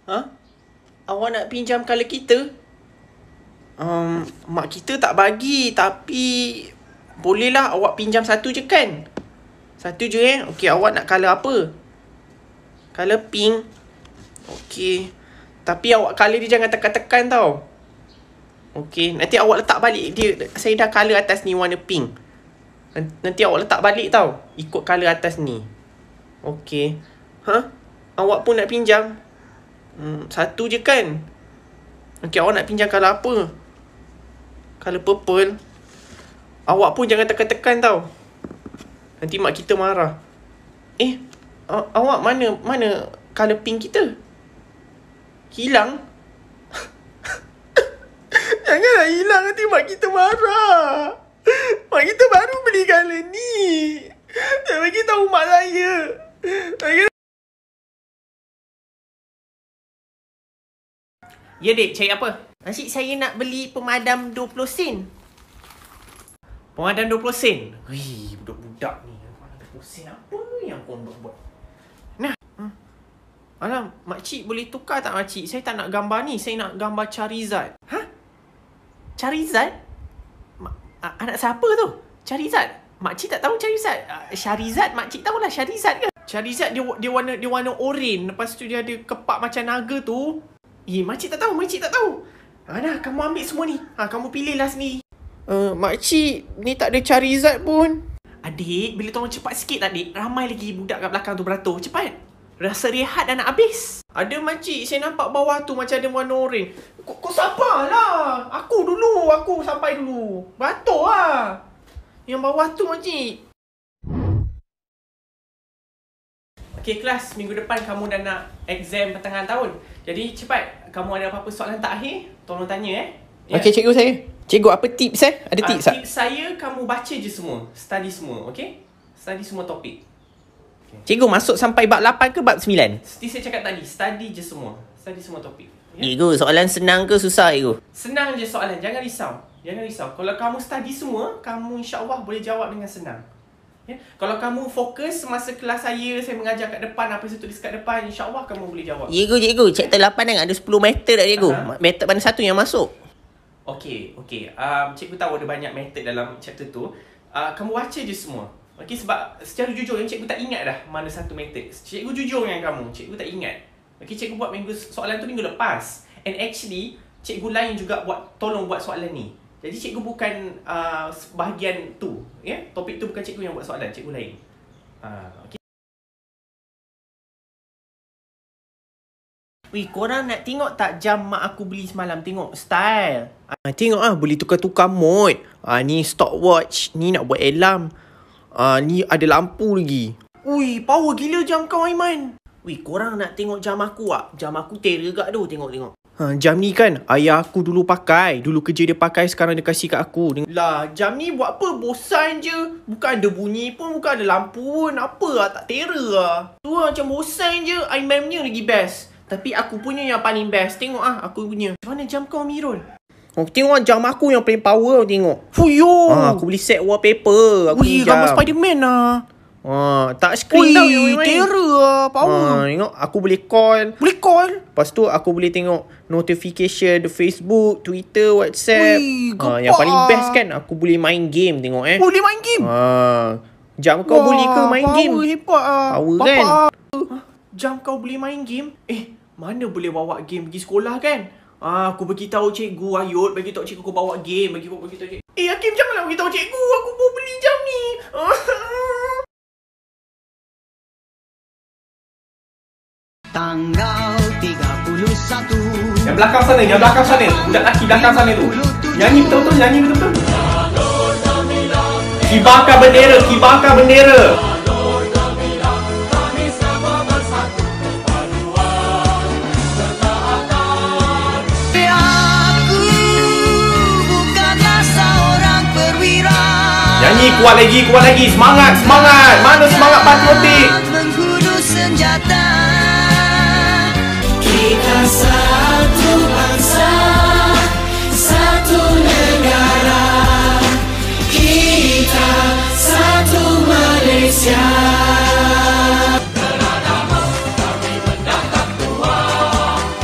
Ha? Awak nak pinjam colour kita? Mak kita tak bagi, tapi bolehlah awak pinjam satu je kan? Satu je Okey, awak nak colour apa? Colour pink. Okey. Tapi awak colour dia jangan tekan-tekan tau. Okey, nanti awak letak balik dia. Saya dah colour atas ni warna pink. Nanti awak letak balik tau, ikut colour atas ni. Okey. Ha? Awak pun nak pinjam? Satu je kan? Okey, awak nak pinjam colour apa? Colour purple. Awak pun jangan tekan-tekan tau, nanti mak kita marah. Awak mana colour pink kita? Hilang? Janganlah hilang, nanti mak kita marah. Mak kita baru beli colour ni. Jangan bagi tahu mak saya. Ya dek, cari apa? Asyik saya nak beli pemadam 20 sen. Pemadam 20 sen? Wih, budak-budak ni. 20 sen apa yang korang buat? Nah. Alam, makcik boleh tukar tak makcik? Saya tak nak gambar ni. Saya nak gambar Charizard. Ha? Charizard? Anak siapa tu? Charizard? Makcik tak tahu Charizard. Charizard, makcik tahulah Charizard ke? Charizard dia warna oren. Lepas tu dia ada kepak macam naga tu. Makcik tak tahu. Nah, kamu ambil semua ni. Kamu pilihlah sendiri. Makcik, ni tak ada Charizard pun. Adik, bila tolong cepat sikit adik. Ramai lagi budak kat belakang tu beratur. Cepat. Rasa rehat dah nak habis. Ada makcik, saya nampak bawah tu macam ada warna oren. Kau sabarlah. Aku sampai dulu. Beratur lah. Yang bawah tu makcik. Okey kelas, minggu depan kamu dah nak exam pertengahan tahun. Jadi cepat, kamu ada apa-apa soalan tak akhir, tolong tanya ya. Okey cikgu saya. Cikgu apa tips Ada tips tak? Tips saya, kamu baca je semua. Study semua, okey? Study semua topik. Okay. Cikgu masuk sampai bab 8 ke bab 9? Seperti saya cakap tadi, study je semua. Study semua topik. Ya? Cikgu, soalan senang ke susah cikgu? Senang je soalan, jangan risau. Kalau kamu study semua, kamu insya-Allah boleh jawab dengan senang. Ya? Kalau kamu fokus masa kelas saya mengajar kat depan, apa yang saya tulis kat depan, insya-Allah kamu boleh jawab. Cikgu, chapter 8 kan ada 10 method tak cikgu? Method mana satu yang masuk? Okey. Cikgu tahu ada banyak method dalam chapter tu. Kamu baca je semua. Okey, sebab secara jujur cikgu tak ingat dah mana satu method. Cikgu jujur dengan kamu, cikgu tak ingat. Okey, cikgu buat soalan tu minggu lepas. And actually, cikgu lain juga tolong buat soalan ni. Jadi cikgu bukan bahagian tu, ya. Topik tu bukan cikgu yang buat soalan, cikgu lain. Okey. Wih, korang nak tengok tak jam mak aku beli semalam? Tengok style. Tengok boleh tukar-tukar mode. Ni stopwatch, ni nak buat alarm. Ni ada lampu lagi. Ui, power gila jam kau Aiman. Wih, korang nak tengok jam aku tak? Jam aku terror kat tu, tengok. Jam ni kan ayah aku dulu pakai. Dulu kerja dia pakai, sekarang dia kasih kat aku. Lah, jam ni buat apa? Bosan je. Bukan ada bunyi pun, bukan ada lampu pun. Apa lah, tak terror lah. Tu lah, macam bosan je. Aiman punya lagi best. Tapi aku punya yang paling best. Tengok aku punya. Macam mana jam kau Amirul? Tengok jam aku yang paling power, tengok. Fuyo. Aku boleh set wallpaper. Wih, gambar Spiderman lah. Touch screen tau. Terror lah, power. Tengok, aku boleh call. Lepas tu aku boleh tengok notification Facebook, Twitter, WhatsApp. Yang paling best kan, aku boleh main game, tengok Boleh main game? Jam kau boleh ke main game? Power hebat lah. Power kan? Jam kau boleh main game? Mana boleh bawa game pergi sekolah kan? Aku beritahu cikgu Ayut, beritahu cikgu aku bawa game, beritahu cikgu. Hakim janganlah beritahu cikgu, aku mau beli jam ni. Tanggal 31. Yang belakang sana. Budak lelaki belakang sana tu. Nyanyi betul-betul. Kibarkan bendera. Nyanyi kuat lagi. Semangat. Mana semangat patriotik? Menghudu senjata. Kita satu bangsa, satu negara. Kita satu Malaysia.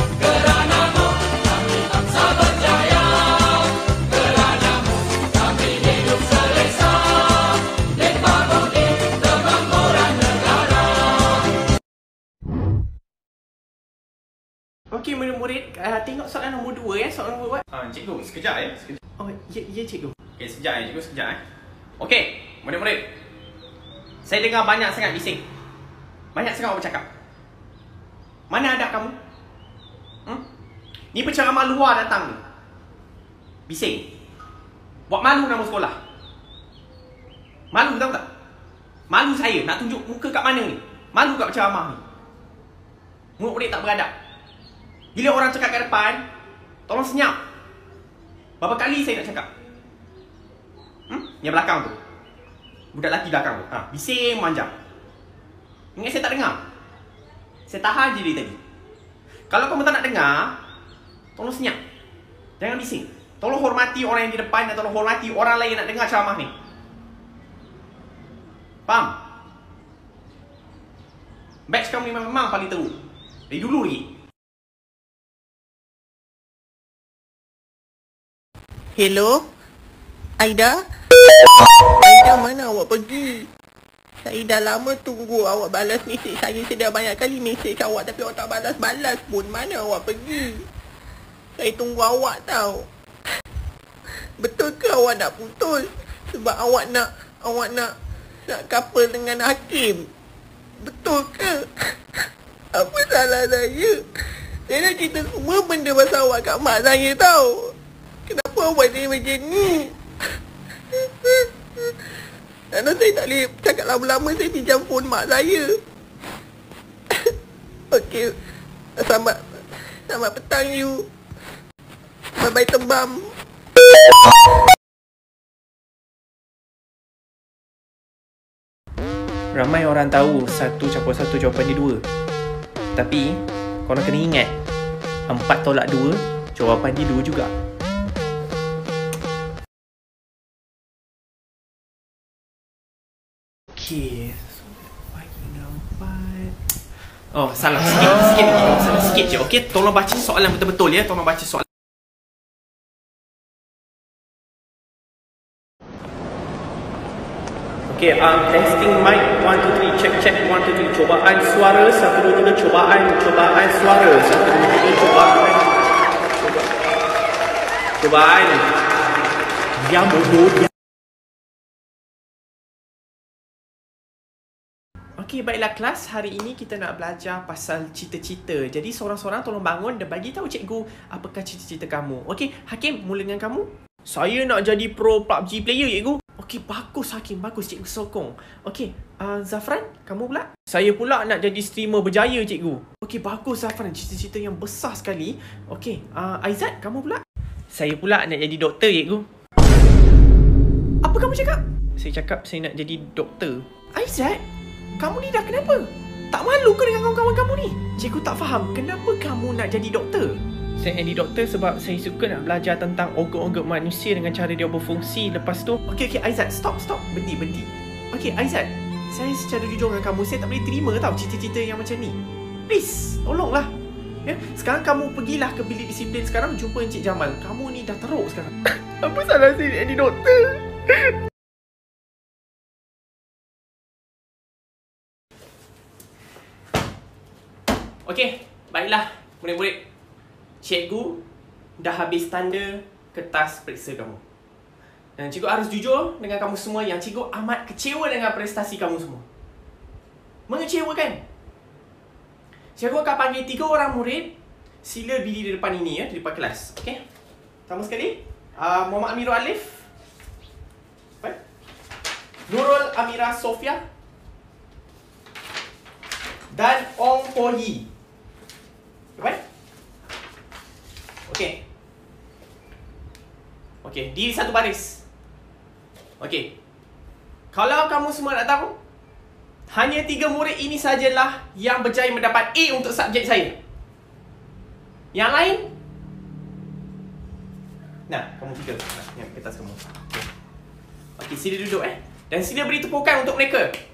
Okey, murid-murid, tengok soalan nombor 2 ya. Soalan nombor 2. Cikgu, sekejap ya. Sekejap. Oh, ya cikgu. Okey, sekejap ya cikgu, sekejap Okey, murid-murid. Saya dengar banyak sangat bising. Banyak sangat orang bercakap. Mana adab kamu? Ni penceramah luar datang ni. Bising. Buat malu nama sekolah. Malu tahu tak? Malu saya nak tunjuk muka kat mana ni. Malu kat penceramah ni. Murid-murid tak beradab. Bila orang cakap kat depan, tolong senyap. Berapa kali saya nak cakap? Yang belakang tu. Budak lelaki belakang tu. Bising manjang. Ingat saya tak dengar? Saya tahan je dia tadi. Kalau kamu tak nak dengar, tolong senyap. Jangan bising. Tolong hormati orang yang di depan dan tolong hormati orang lain yang nak dengar ceramah ni. Faham? Batch kamu ni memang paling teruk. Dari dulu lagi. Hello? Aida? Aida, mana awak pergi? Saya dah lama tunggu awak balas mesej saya. Saya dah banyak kali mesej awak tapi awak tak balas-balas pun. Mana awak pergi? Saya tunggu awak tau. Betul ke awak nak putus? Sebab awak nak couple dengan Hakim? Betul ke? Apa salah saya? Saya dah cerita semua benda pasal awak kat mak saya tau. Kenapa awak buat saya macam ni? Kerana saya tak boleh cakap lama-lama. Saya pinjam phone mak saya. Okey. Selamat petang you. Bye-bye tembam. Ramai orang tahu 1 campur 1 jawapan dia 2. Tapi korang kena ingat 4 tolak 2 jawapan dia 2 juga. Okey. Bagi nampak. Oh, salah sikit lagi. Salah sikit je. Okey, tolong baca soalan betul-betul ya. Tolong baca soalan. Okey, testing mic 1 2 3 check 1 2 3 cobaan suara 1 2 3 cobaan suara 1 2 3 cobaan dia bodoh dia. Okey, baiklah kelas, hari ini kita nak belajar pasal cita-cita. Jadi seorang-seorang tolong bangun dan bagi tahu cikgu apakah cita-cita kamu. Okey, Hakim, mula dengan kamu. Saya nak jadi pro PUBG player cikgu. Okey, bagus Hakim, bagus, cikgu sokong. Okey, Zafran, kamu pula? Saya pula nak jadi streamer berjaya cikgu. Okey, bagus Zafran, cita-cita yang besar sekali. Okey, Aizat, kamu pula? Saya pula nak jadi doktor cikgu. Apa kamu cakap? Saya cakap saya nak jadi doktor. Aizat, kamu ni dah kenapa? Tak malu ke dengan kawan-kawan kamu ni? Cikgu tak faham, kenapa kamu nak jadi doktor? Saya jadi doktor sebab saya suka nak belajar tentang organ-organ manusia dengan cara dia berfungsi. Lepas tu, okey, Aizat, stop. Berhenti. Okey, Aizat, saya secara jujur dengan kamu, saya tak boleh terima tau cita-cita yang macam ni. Please, tolonglah. Ya, sekarang kamu pergilah ke bilik disiplin sekarang, jumpa Encik Jamal. Kamu ni dah teruk sekarang. Apa salah saya jadi doktor? Okey, baiklah murid-murid. Cikgu dah habis tanda kertas periksa kamu. Dan cikgu harus jujur dengan kamu semua yang cikgu amat kecewa dengan prestasi kamu semua. Mengecewakan. Cikgu akan panggil 3 orang murid. Sila berdiri di depan ini ya, di depan kelas. Okey. Pertama sekali, Muhammad Amirul Alif. Nurul Amira Sofia. Dan Ong Pohi. Baik? Okey. Okey, di satu baris. Okey. Kalau kamu semua nak tahu, hanya 3 murid ini sajalah yang berjaya mendapat A untuk subjek saya. Yang lain? Nah, kamu 3. Yang kertas kamu. Okey, sila duduk Dan sila beri tepukan untuk mereka.